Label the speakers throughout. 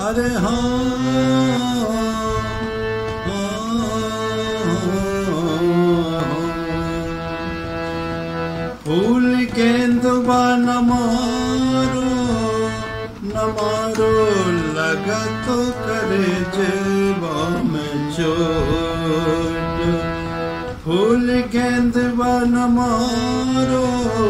Speaker 1: अरे फूल गेंदवा न मारो लगा तो करे जेबा में चोट। फूल गेंदवा न मारो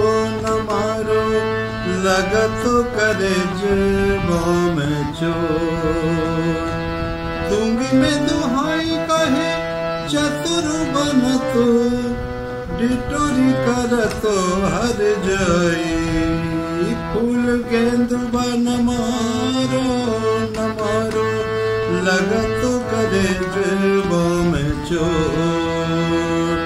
Speaker 1: लगा तो करे जेबा में चोट। दूंगी में दुहाई कहे चतुर बन तो डिटोरी कर तो हर जाई। फूल गेंदवा न मारो लगा तो करे जेबा में चोट।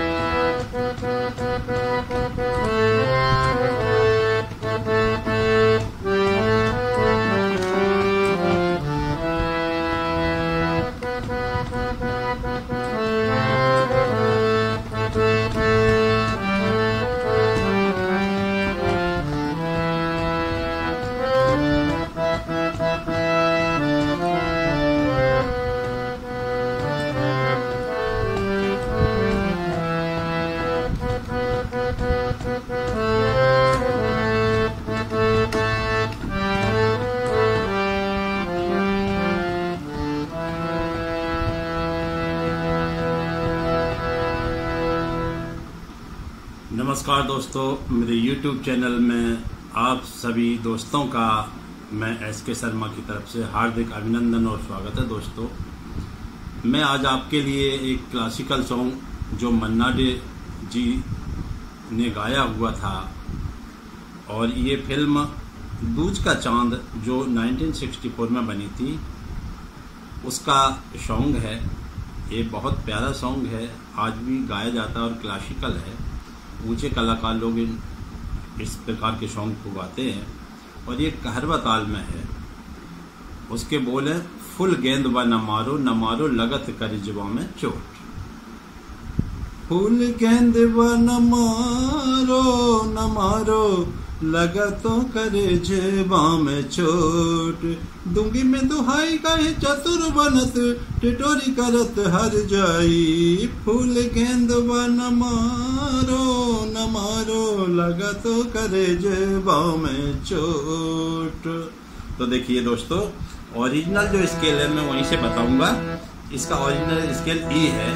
Speaker 1: नमस्कार दोस्तों, मेरे YouTube चैनल में आप सभी दोस्तों का मैं SK शर्मा की तरफ से हार्दिक अभिनंदन और स्वागत है। दोस्तों, मैं आज आपके लिए एक क्लासिकल सॉन्ग जो मन्ना डे जी ने गाया हुआ था और ये फिल्म दूज का चांद जो 1964 में बनी थी उसका सॉन्ग है। ये बहुत प्यारा सॉन्ग है, आज भी गाया जाता है और क्लासिकल है। ऊंचे कलाकार लोग इस प्रकार के सॉन्ग को गाते हैं और ये कहरवा ताल में है। उसके बोल है, फुल गेंदवा न मारो लगत करी जबा में चोट। फूल गेंदवा न मारो लगा तो करे जेबा में चोट। दूंगी में दुहाई कहे चतुर बनत टिटोरी करत हर जाई। फूल गेंदवा न मारो लगा तो करे जेबा में चोट। तो देखिए दोस्तों, ओरिजिनल जो स्केल है मैं वहीं से बताऊंगा। इसका ओरिजिनल स्केल ई है,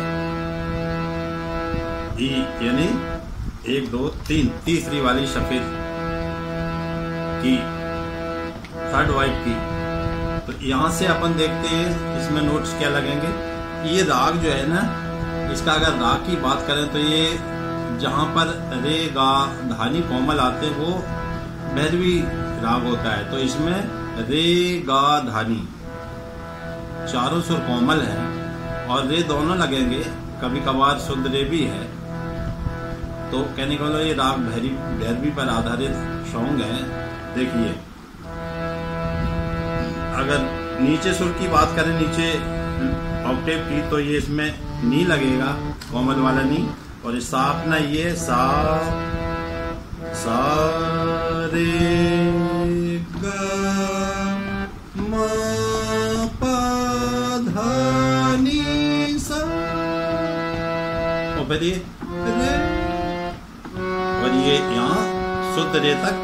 Speaker 1: ई यानी 1 2 3 तीसरी वाली सफेद की, थर्ड वाइट की। तो यहाँ से अपन देखते हैं इसमें नोट्स क्या लगेंगे। ये राग जो है ना, इसका अगर राग की बात करें तो ये जहाँ पर रे गा धानी कोमल आते हैं वो भैरवी राग होता है। तो इसमें रे गा धानी चारों सुर कोमल है और रे दोनों लगेंगे, कभी कभार शुद्ध रे भी है। तो कहने का मतलब ये राग भैरवी पर आधारित सॉन्ग है। देखिए, अगर नीचे सुर की बात करें, नीचे ऑक्टेव की, तो ये इसमें नी लगेगा, कोमल वाला नी। और इस सा अपना ये सा रे गा मा पा धा नी सा, और फिर ये रे, और ये यहाँ शुद्ध रे तक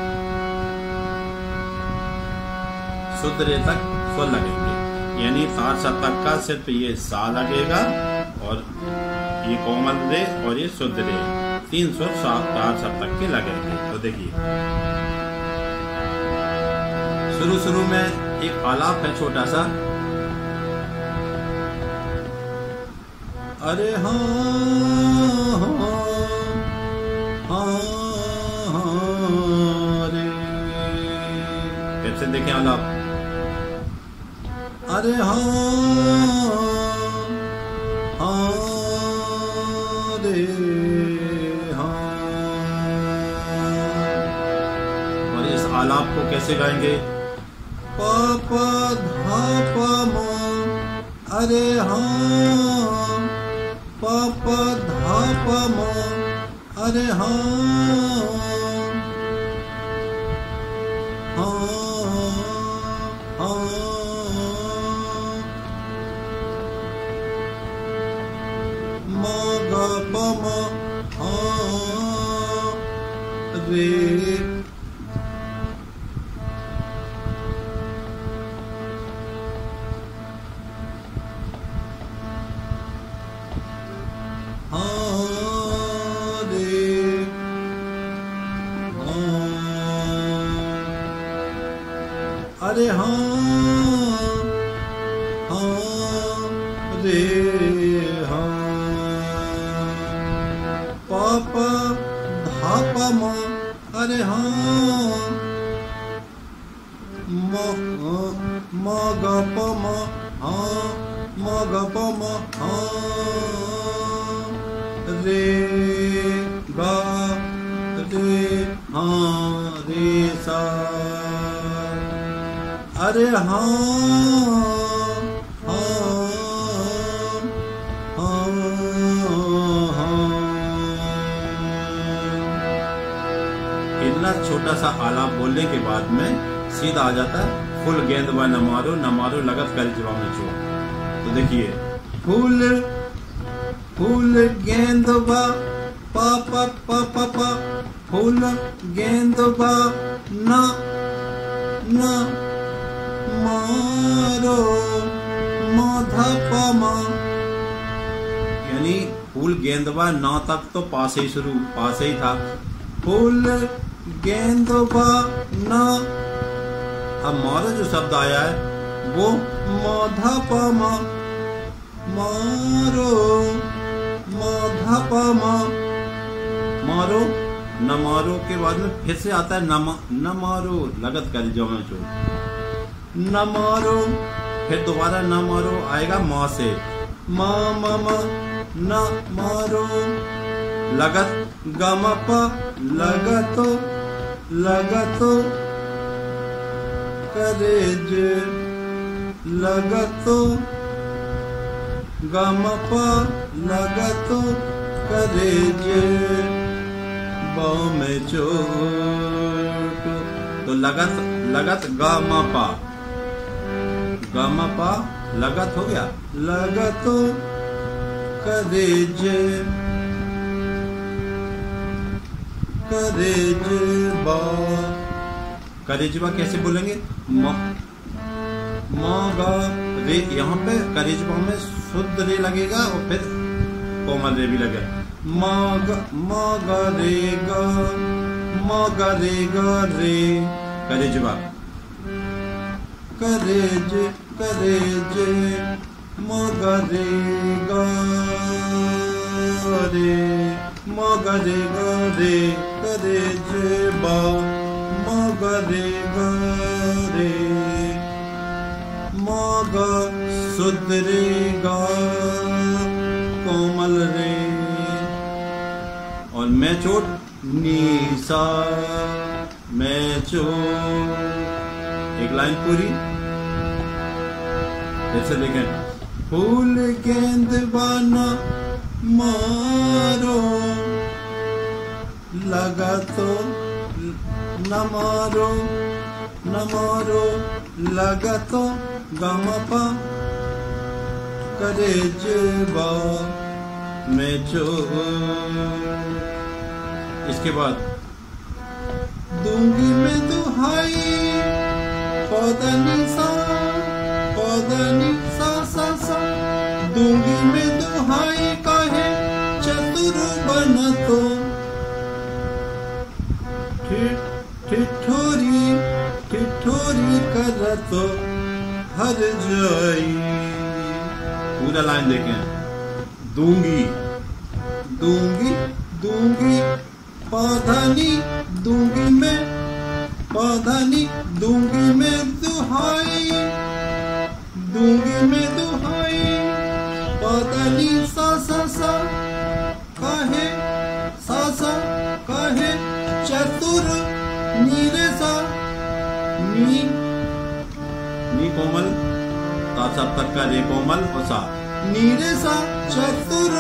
Speaker 1: स्वर लगेंगे। यानी तार सप्तक का सिर्फ ये सा लगेगा और ये कोमल रे और ये शुद्ध रे, 3 स्वर तार सप्तक के लगेंगे। तो देखिए, शुरू में एक आलाप है छोटा सा, अरे रे। फिर से देखें आलाप, अरे रे और इस आलाप को कैसे गाएंगे? पा पा धा पा मा, अरे पा पा धा पा मा, अरे अरे हाँ हाँ रे हाँ। पापा धापा माँ अरे हाँ। म ग प म हाँ म ग प म हाँ रे गा रे हाँ रे सा अरे हाँ हाँ हाँ हाँ। इतना छोटा सा आलाप बोलने के बाद में सीधा आ जाता है फूल गेंदवा न मारो लगत कर जवाब में चो। तो देखिए फूल गेंदवा पा पा पा पा पा फूल गेंदवा न मारो माधा पमा। यानी फूल गेंदवा न तक तो पास ही था। फूल गेंदवा न, अब मारो जो शब्द आया है वो माधा पमा मारो माधा पमा। मारो न मारो के बाद में फिर से आता है न मारो लगत कर जो में चो। न मारो फिर दोबारा न मारो आएगा माँ से माँ मामा न मारो लगत गमपा लगतो करेज लगतो गमपा लगतो करेज बाँव में चोट। तो लगत गमपा लगत हो गया लगतो करेज करेजबा कैसे बोलेंगे गा रे। यहाँ पे करेजबा में शुद्ध रे लगेगा और फिर कोमल रे भी लगेगा। मा गा रे करेजबा करेज मगा रे गा रे मगा रे गा रे करेज बा मगा रे गा रे मगा शुद्ध रे गा कोमल रे। और मैं चोट नीसा मैं चोट। एक लाइन पूरी जैसे देखें फूल गेंदवा न मारो लगा तो न मारो लगा तो गमपा करेजबा में चो। इसके बाद दूंगी मैं दुहाई पौधनी सा सा दूंगी मैं दुहाई काहे चतुर बन तो ठिठोरी कर तो हर जाई। पूरा लाइन देखें दूंगी पौधनी दूंगी मैं दुहाई पौधनी सा काहे चतुर नीरे सा नी कोमल ता तक का रे कोमल और सा नीरे सा चतुर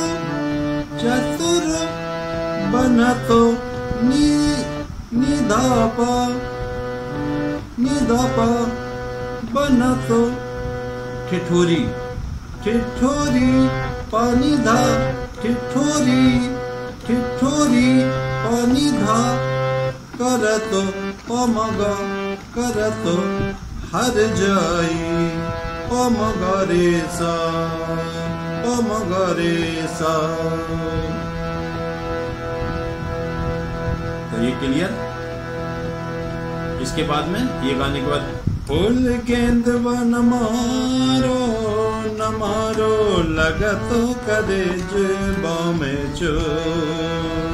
Speaker 1: बना तो निधापा बना तो ठिठोरी पानी धा ठिठोरी पानी धा करतो पमगा करतो हर जाई पमगा रे सा। तो ये क्लियर। इसके बाद में ये गाने के बाद फूल गेंद न मारो लगा तो करे जुबा में चोर।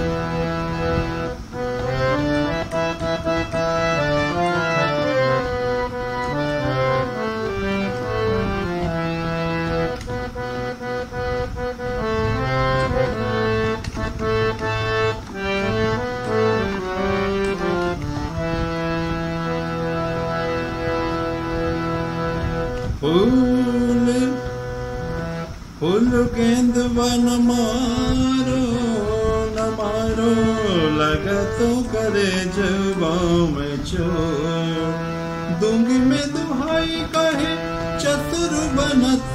Speaker 1: फूल गेंद न मारो लगा तो करे जुबां में चोर। दूंगी मैं दुहाई कहे चतुर बनत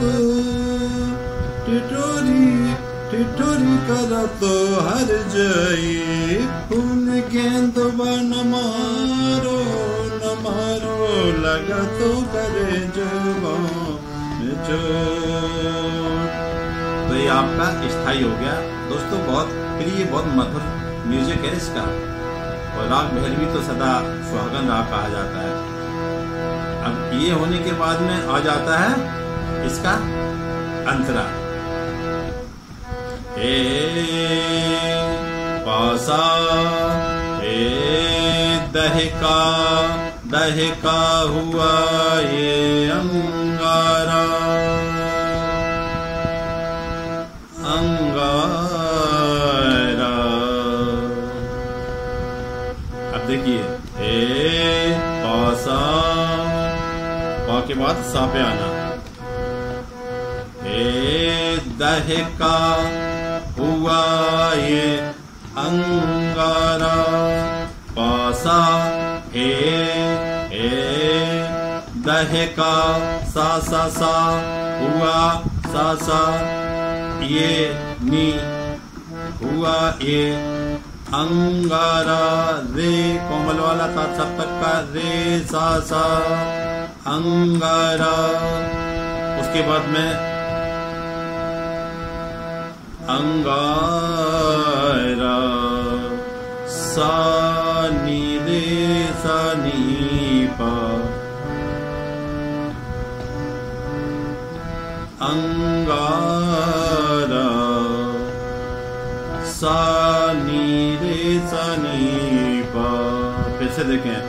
Speaker 1: टिटोरी कर तो हर जाई। फूल गेंद न मारो लगा तो करे जुबां में चोर। तो ये आपका स्थाई हो गया दोस्तों। बहुत प्रिय बहुत मधुर म्यूजिक है इसका। और राग भैरवी तो सदा सुहागन राग कहा जाता है। अब ये होने के बाद में आ जाता है इसका अंतरा। पासा दहका हुआ ये अंगारा अब देखिए पासा पा के बाद सा पे आना। दहका हुआ ये अंगारा पासा दहका सा हुआ सा ये नी हुआ ये अंगारा रे कोमल वाला था सप्तक का रे सा अंगारा। उसके बाद में अंगारा सा नी रे सा नी पा अंगारा सा नी रे सा नी पा। फिर से देखें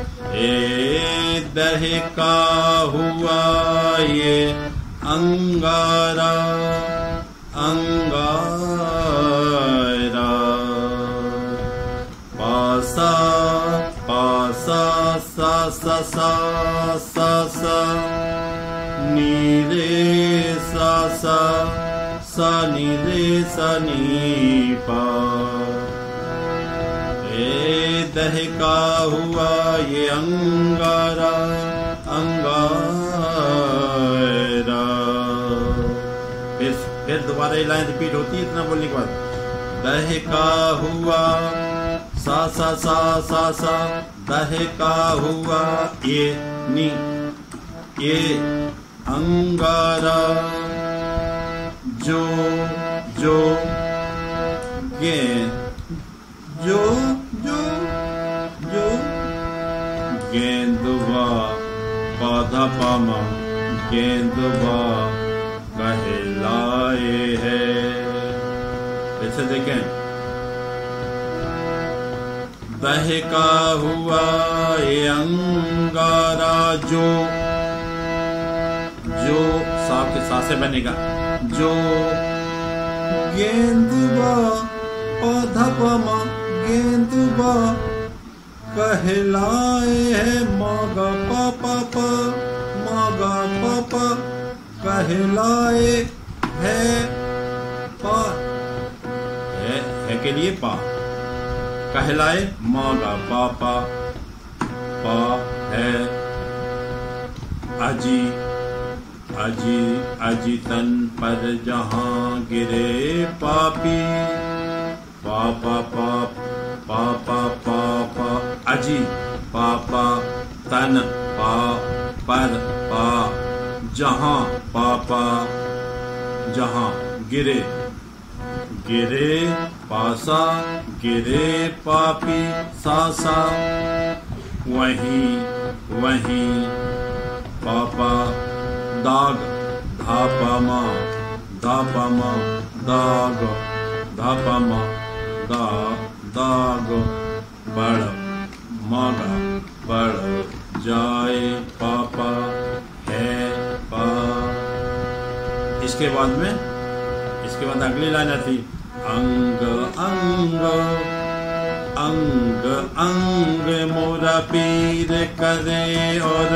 Speaker 1: दहका हुआ ये अंगारा पासा सा नी रे सा नी रे सा नी पा। दहका हुआ ये अंगारा फिर दोबारा ये लाइन रिपीट होती है इतना बोलने के बाद। दहका हुआ सा दहका हुआ ये नी ये अंगारा जो गे जो गेंदवा पौधा पामा गेंदवा कहलाए है। ऐसे देखें दहका हुआ ये अंगारा जो साफ के साथ से बनेगा जो गेंदवा पौधा पामा गेंदवा कहलाए है। मागा पापा कहलाए है पा है के लिए पा कहलाए मागा पापा पा है। अजी तन पर जहां गिरे पापी पापा अजी पापा तन पा पर पा जहां पापा जहां गिरे पासा गिरे पापी सा वहीं पापा दाग धापमा धापमा दाग धापमा दाग बड़ मागा बड़ जाए पापा है पा। इसके बाद अगली लाइन आती अंग अंग अंग अंग मोरा पीर करे। और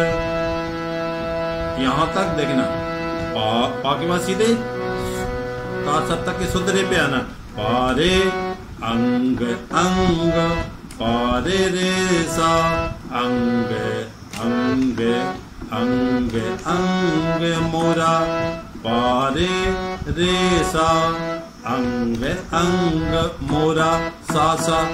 Speaker 1: यहां तक देखना पा के बाद सीधे ता सब तक के सुधरे पे आना। पारे अंग अंग पारे रे सा अंग अंग अंग अंग मोरा पारे रे सा अंग अंग मोरा सा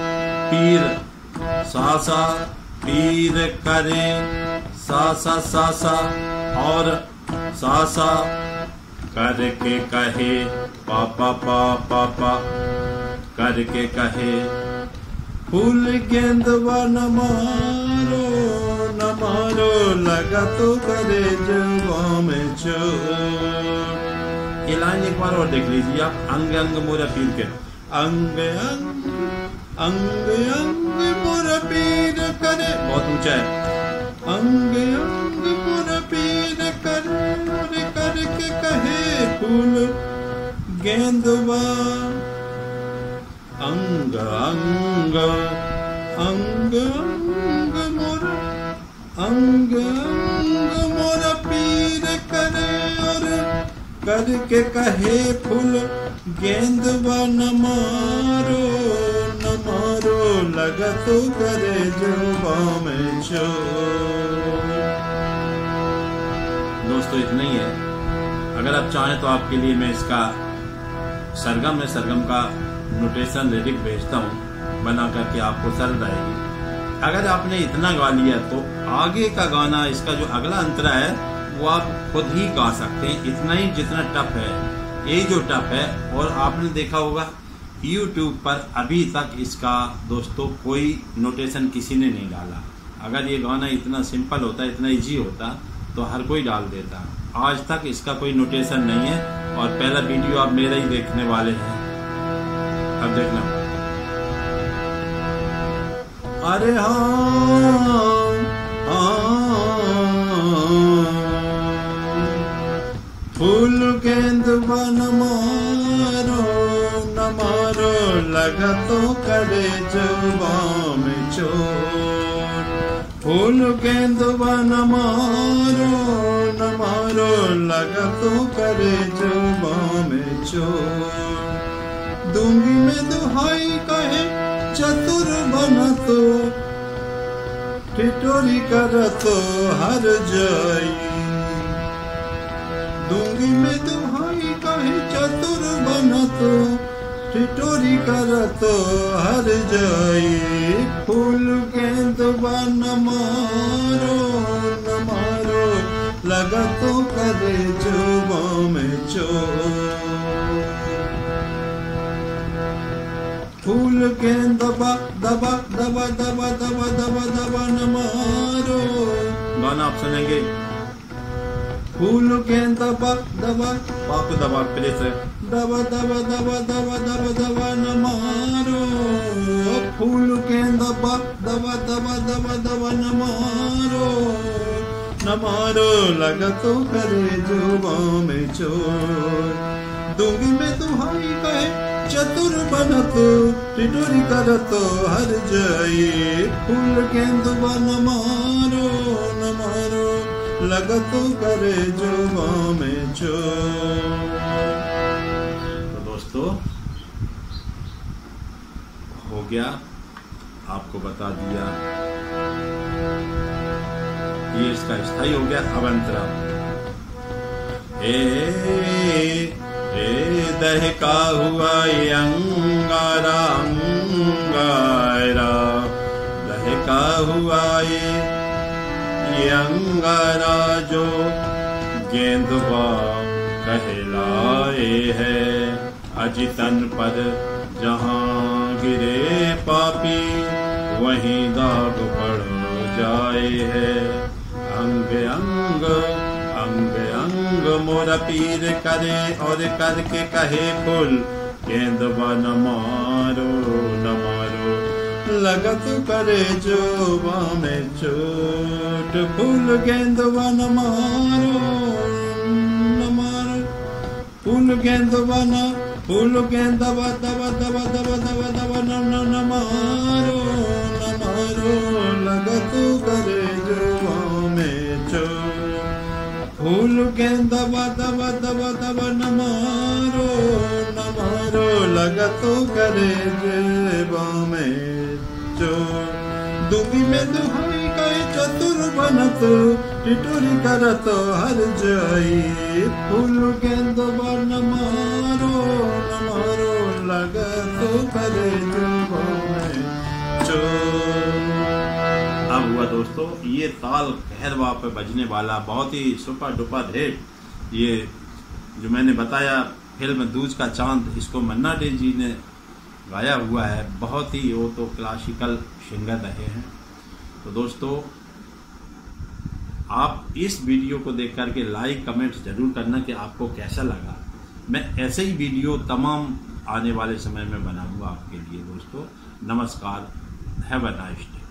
Speaker 1: पीर करे सा और सा करके कहे पापा पापा करके कहे फूल गेंदवा न मारो लगा तो करे जवा में चोट। ये लाइन एक बार और देख लीजिए आप। अंग अंग मोरा पीर के अंग अंग अंग अंग मोरा पीर करे, बहुत ऊंचा है। अंग अंग मोरा पीर करे करके कहे फूल गेंदवा। अंग अंग अंग अंग मोरा अंग अंग मोरा पीर करे और करके कहे फूल गेंदवा न मारो लगा तो करे जवा में चोट। दोस्तों इतना ही है। अगर आप चाहें तो आपके लिए मैं इसका सरगम का नोटेशन लिरिक भेजता हूँ बना करके, आपको सरल रहेगी। अगर आपने इतना गा लिया तो आगे का गाना, इसका जो अगला अंतरा है वो आप खुद ही गा सकते हैं। इतना ही जितना टफ है, यही जो टफ है। और आपने देखा होगा YouTube पर अभी तक इसका दोस्तों कोई नोटेशन किसी ने नहीं डाला। अगर ये गाना इतना सिंपल होता, इतना इजी होता तो हर कोई डाल देता। आज तक इसका कोई नोटेशन नहीं है और पहला वीडियो आप मेरा ही देखने वाले हैं। अब देखना। अरे फूल गेंदवा न मारो लगा तो करे जवा में चोट। फूल गेंदवा न मारो लगा तो करे जवा में चोट। दूंगी में दुहाई कहे चतुर बना तो टिटोरी कर तो हर जाई। दूंगी में दुहाई कहे चतुर बना तो टिटोरी कर तो हर जाई। फूल गेंदवा न मारो लगा तो करे जवा में चोट। फूल गेंदवा दबा दबा दबा दबा दबा दबा न मारो। गाना आप सुनेंगे। फूल गेंदवा दबा पाप दबा प्लेस है। दबा दबा दबा दबा दबा दबा न मारो। फूल गेंदवा दबा दबा दबा दबा न मारो लगा तो करे जवा में चोट। दूंगी में दुहाई कहे चतुर बना तो टिटोरी कर तो हर जाई। फूल गेंदवा न मारो लगा तो करे जवा में चोट। तो दोस्तों हो गया, आपको बता दिया। ये इसका स्थाई हो गया। अब अंतरा दहका हुआ अंगारा अंगारा दहका हुआ ये अंगारा जो गेंदवा कहलाए है। अजी तन पर जहाँ गिरे पापी वहीं दाग पड़ जाए है। अंग अंग अंग अंग मोरा पीर करे और करके कहे फूल गेंदवा न मारो न मारो लगत करे जो में चोट फूल गेंदवा न मारो न मारो फूल गेंदवा न फूल गेंदवा दवा दवा दवा दवा दवा न मारो लगत करे जो में चोट फूल गेंदवा दवा दवा दवा न मारो लगत करे जेबा में चोट दुबी में दुहाई गई चतुर बनत टिटोरी करत हर जाई फूल गेंदवा न मारो लगत करे जेबा में चोट। अब हुआ दोस्तों ये ताल कहरवा पे बजने वाला बहुत ही सुपर डुपर हिट, ये जो मैंने बताया फिल्म दूज का चांद, इसको मन्ना डे जी ने गाया हुआ है। बहुत ही वो तो क्लासिकल सिंगर रहे हैं। तो दोस्तों आप इस वीडियो को देख करके लाइक कमेंट्स जरूर करना कि आपको कैसा लगा। मैं ऐसे ही वीडियो तमाम आने वाले समय में बनाऊंगा आपके लिए। दोस्तों नमस्कार, हैव अ नाइस डे।